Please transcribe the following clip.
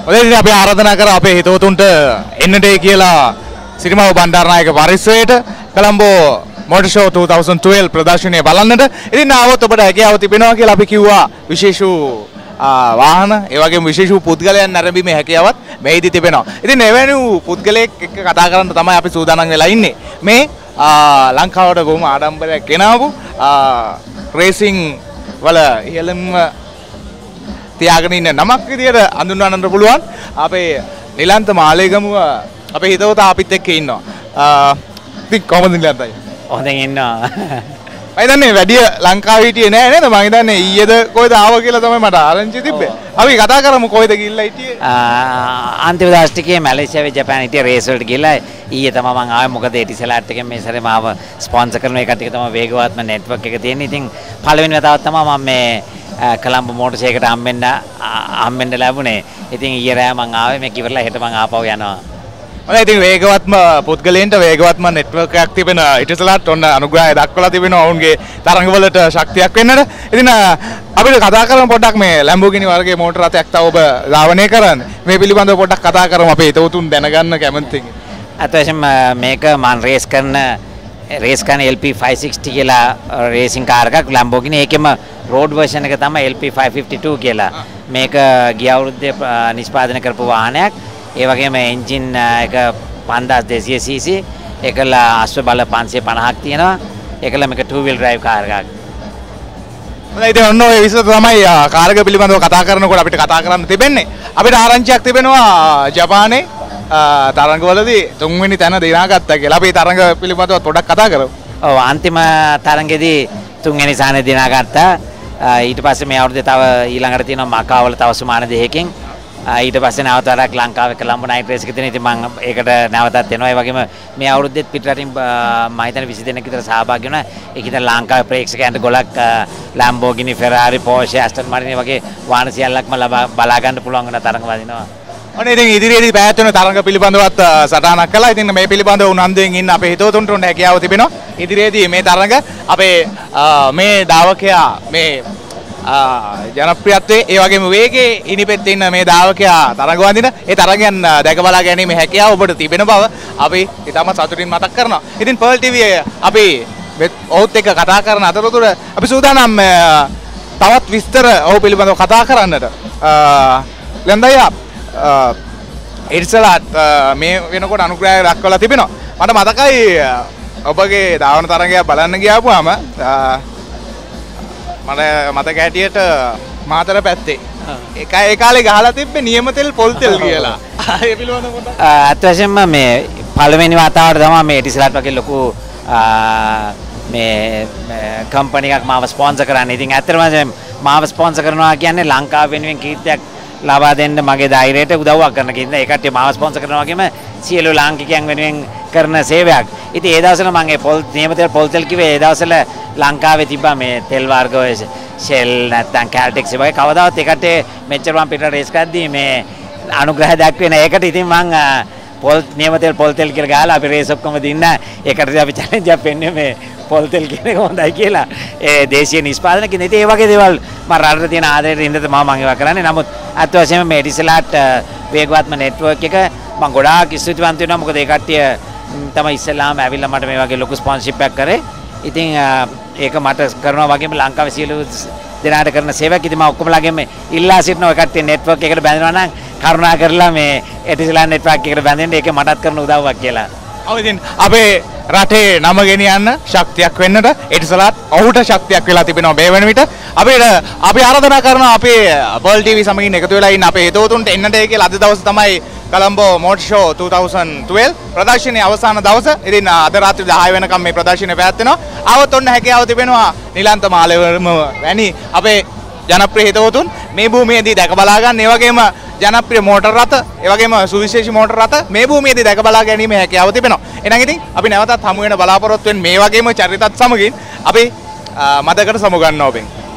ඔතනදී අපි ආරාධනා කරා අපේ හිතවතුන්ට එන්නට කියලා සිරිමාව බණ්ඩාරනායක පරිසරයට කොළඹෝ Motor Show 2012 ප්‍රදර්ශනය බලන්නට. ඉතින් ආවොත් ඔබට හැකියාව තිබෙනවා කියලා අපි කිව්වා විශේෂ වාහන ඒ වගේම විශේෂ පුද්ගලයන් නැරඹීමේ හැකියාවත් මේදී තිබෙනවා. ඉතින් එවැනි පුද්ගලයෙක් එක්ක කතා කරන්න තමයි අපි සූදානම් වෙලා ඉන්නේ. මේ ලංකාවට බොහොම ආඩම්බරයක් ගෙනාවු රේසිං වල ඉහළම තියාගෙන ඉන්න නමක් විදියට හඳුන්වන්නට පුළුවන් අපේ නිලන්ත මාලේගමුව අපේ හිතවතා අපිත් එක්ක ඉන්නවා. ඉතින් කොහොමද නිලන්තයි? හොඳින් ඉන්නවා. මම හිතන්නේ වැඩි ලංකාවේ හිටියේ නෑ නේද? මම හිතන්නේ ඊයේද කොහෙද ආවා කියලා තමයි මට ආරංචි තිබ්බේ. අපි කතා කරමු කොහෙද ගිහිල්ලා හිටියේ? අන්තිම දවස් ටිකේ මැලේසියාවේ ජපාන් හිටියේ රේස් වලට ගිහිල්ලා ඊයේ තමයි මම ආවේ. මොකද එටිසලාට් එකෙන් මේ සැරේ මාව ස්පොන්සර් කරන එක ටික තමයි වේගවත්ම නෙට්වර්ක් එක තියෙන්නේ. ඉතින් පළවෙනි වතාවක් තමයි මම මේ කොළඹ මෝටර් සයිකලයකට හම්බෙන්න ලැබුණේ. ඉතින් ඊයේ රෑ මම ආවේ මේක ඉවරලා හෙට මම ආපහු යනවා. ඔන්න ඉතින් වේගවත්ම පුද්ගලයන්ට වේගවත්ම නෙට්වර්ක් එකක් තිබෙන ඉතිසලාත් ඔන්න අනුග්‍රහය දක්වලා තිබෙනවා ඔවුන්ගේ තරඟවලට ශක්තියක් වෙන්නට. ඉතින් අපිට කතා කරමු පොඩ්ඩක් මේ Lamborghini වර්ගයේ මෝටර රථයක් තව ඔබ ධාවනය කරන්නේ. මේ පිළිබඳව පොඩ්ඩක් කතා කරමු අපේ හිතවතුන් දැනගන්න කැමතියි. අතවශ්‍යම මේක මම රේස් කරන LP560 කියලා රේසින් කාර් එකක් Lamborghini. ඒකෙම රෝඩ් වර්ෂන් එක තමයි LP552 කියලා. මේක ගිය අවුරුද්දේ නිෂ්පාදනය කරපු වාහනයක්. ඒ වගේම එන්ජින් එක 5200 cc ඒකල අශ්ව බල 550ක් තියෙනවා. ඒකල මේක 2 wheel drive කාර් එකක්. හොඳයි ඉතින් ඔන්න ඔය විස්තර තමයි කාර් එක පිළිබඳව කතා කරනකොට අපිට කතා කරන්න තිබෙන්නේ. අපිට ආරංචියක් තිබෙනවා ජපානයේ තරඟවලදී 3 වෙනි තැන දිනාගත්තා කියලා. අපි තරඟ පිළිබඳව පොඩ්ඩක් කතා කරමු. ඔව් අන්තිම තරඟෙදී 3 වෙනි ස්ථානය දිනාගත්තා. ඊට පස්සේ මේ අවුරුද්දේ තව ඊළඟට තියෙනවා මකාවල තව සුමාන දෙකකින්. ඊට පස්සේ නැවත වරක් ලංකාවේ කොළඹ නයිට් රේස් එක තියෙන. ඉතින් මම ඒකට නැවතත් එනවා. ඒ වගේම මේ අවුරුද්දේත් පිටරටින් මම හිතන්නේ 20 දෙනෙක් විතර සහභාගී වුණා. ඒකිට ලංකාවේ ප්‍රේක්ෂකයන්ට ගොඩක් Lamborghini, Ferrari, Porsche, Aston Martin වගේ වාහන සියල්ලක්ම බලා ගන්න පුළුවන් වෙන තරඟ වදිනවා. ඔන්න ඉතින් ඉදිරියේදී පැවැත්වෙන තරඟ පිළිබඳවත් සටහනක් කළා. ඉතින් මේ පිළිබඳව උනන්දුවෙන් ඉන්න අපේ හිතවතුන්ට උන් හැකියාව තිබෙනවා. ඉදිරියේදී මේ තරඟ අපේ මේ දාවකයා මේ ජනප්‍රියත්වයේ ඒ වගේම වේගයේ ඉනිපෙත්තේ ඉන්න මේ දාවකයා තරඟ වඳින ඒ තරඟයන් දැක බලා ගැනීමේ හැකියාව ඔබට තිබෙන බව අපි ඊටම සතුටින් මතක් කරනවා. ඉතින් Pearl TV අපි ඔහුත් එක්ක කතා කරන අතරතුර අපි සූදානම් තවත් විස්තර ඔහු පිළිබඳව කතා කරන්නට. ලෙන්දයා ඉර්සලාත් මේ වෙනකොට අනුග්‍රහය දක්වලා තිබෙනවා. මට මතකයි ඔබගේ ධාවන තරඟය බලන්න ගියාපුවාම මට මතක හැටියට මාතර පැත්තේ ඒ කාලේ ගහලා තිබ්බේ නියම තෙල් පොල් තෙල් කියලා. ඒ පිළිබඳව පොඩ්ඩක් අත්වශයෙන්ම මේ පළවෙනි වතාවට තමයි මේ ඉතිසලාත් වගේ ලොකු මේ කම්පැනි එකක් මාව ස්පොන්සර් කරන්නේ. ඉතින් ඇත්තටම මාව ස්පොන්සර් කරනවා කියන්නේ ලංකාව වෙනුවෙන් කීර්තියක් ලබා දෙන්න මගේ ධෛර්යයට උදව්වක් කරන කෙනෙක්. ඒ කට්ටිය මාව ස්පොන්සර් කරනවා වගේම සියලු ලාංකිකයන් වෙනුවෙන් කරන සේවයක්. ඉතින් ඒ දවස්වල මම ඒ නියම තෙල් පොල් තෙල් කිව්වේ ඒ දවස්වල ලංකාවේ තිබ්බා මේ තෙල් වර්ග ඔය Shell නැත්නම් Caltex වගේ කවදාවත් ඒකට මෙච්චර මම පිටට රේස් කරද්දී මේ අනුග්‍රහය දක්වන්නේ නැහැ. ඒකට ඉතින් මම නියම තෙල් පොල් තෙල් කියලා ගහලා අපි රේස් ඔක්කොම දින්න. ඒකට අපි චැලෙන්ජ් එකක් පෙන්නුවේ මේ පොල් තෙල් කියන එක හොඳයි කියලා. ඒ දේශීය නිෂ්පාදන කියන ඉතින් ඒ වගේ දේවල් මම රටට තියෙන ආදරයට ඉඳලා මම ඒවා කරන්නේ. නමුත් අත් වශයෙන්ම මේ ඉතිසලාත් වේගවත්ම නෙට්වර්ක් එක මම ගොඩාක් ස්තුතිවන්ත වෙනවා. මොකද ඒ කට්ටිය තමයි ඉස්සෙල්ලාම ඇවිල්ලා මට මේ වගේ ලොකු ස්පොන්සර්ෂිප් එකක් කරේ. ඉතින් ඒක මට කරනවා වගේම ලංකාවේ සියලු දෙනාට කරන සේවයක්. ඉතින් මම ඔක්කොමලාගෙම ඉල්ලා සිටිනවා ඔය කට්ටිය නෙට්වර්ක් එකට බැඳෙනවා නම් කරුණා කරලා මේ එටිසලාන් නෙට්වර්ක් එකට බැඳෙන්න. ඒක මටත් කරන උදව්වක් කියලා. ඔව් ඉතින් අපේ රටේ නම ගෙනියන්න ශක්තියක් වෙන්නට එටිසලාත් ඔහුට ශක්තියක් වෙලා තිබෙනවා මේ වෙන විට. අපි ආරාධනා කරනවා අපේ Pearl TV සමගින් එකතු වෙලා ඉන්න අපේ හිතවතුන්ට එන්නට කියලා. අද දවසේ තමයි කොළඹෝ Motor Show 2012 ප්‍රදර්ශනයේ අවසාන දවස. ඉතින් අද රාත්‍රී 10 වෙනකම් මේ ප්‍රදර්ශනය පැවැත්වෙනවා. ආවොත් ඔන්න හැකියාව තිබෙනවා නිලන්ත මාලේවර්ම වැනි අපේ ජනප්‍රිය හිතවතුන් මේ භූමියේදී දැක බලා ගන්න. ඒ වගේම ජනප්‍රිය මෝටර රථ, ඒ වගේම සුවිශේෂී මෝටර රථ මේ භූමියේදී දැක බලා ගැනීම හැකියාව තිබෙනවා. එහෙනම් ඉතින් අපි නැවතත් හමු වෙන බලාපොරොත්තු වෙන මේ වගේම චරිතත් සමගින් අපි මතකට සමු ගන්නවා ඔබෙන්.